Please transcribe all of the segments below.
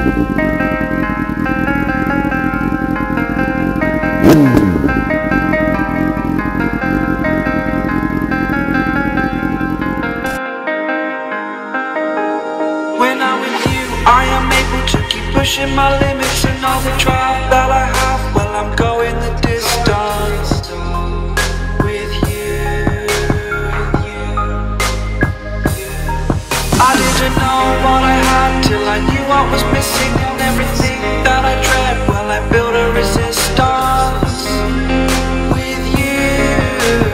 When I'm with you, I am able to keep pushing my limits, and all the drive that I have, well, I'm going the distance with you. I didn't know what I had till I knew I was missing, and everything that I dread, well, I built a resistance with you.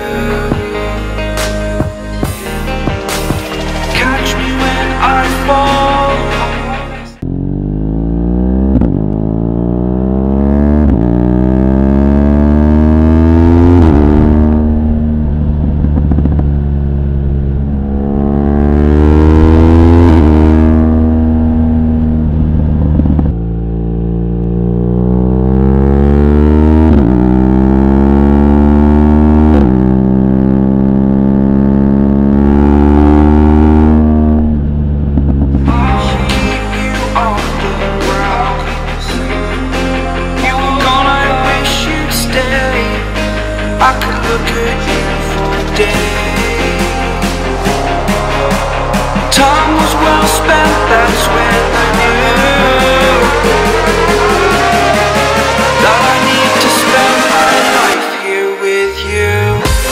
Catch me when I fall. I could look at you for days. Time was well spent, that's when I knew that I need to spend my life here with you.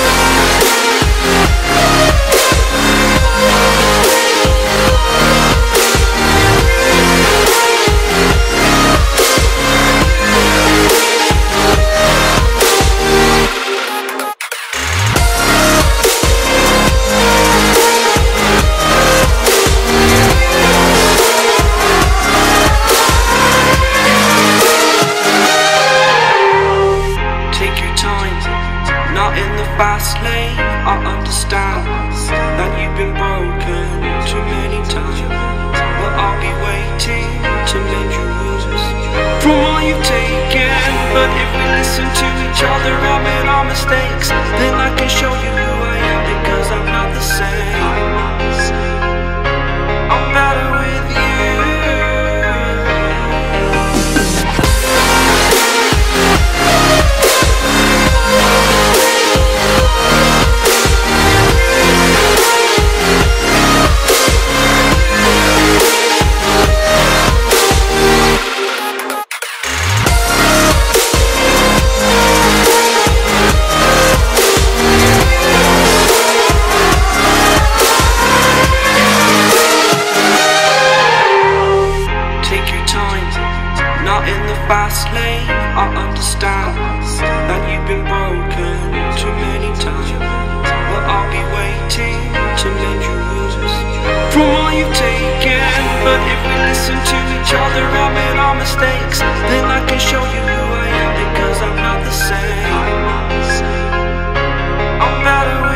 Fast lane, I understand that you've been broken too many times, but I'll be waiting to mend your wounds from all you've taken. But if we listen to each other, admit our mistakes, then I can show you who I am, because I'm not the same. I'm better with you. Fast lane, I understand that you've been broken too many times, but I'll be waiting to mend your wounds from all you've taken. But if we listen to each other, admit our mistakes, then I can show you who I am, because I'm not the same. I'm better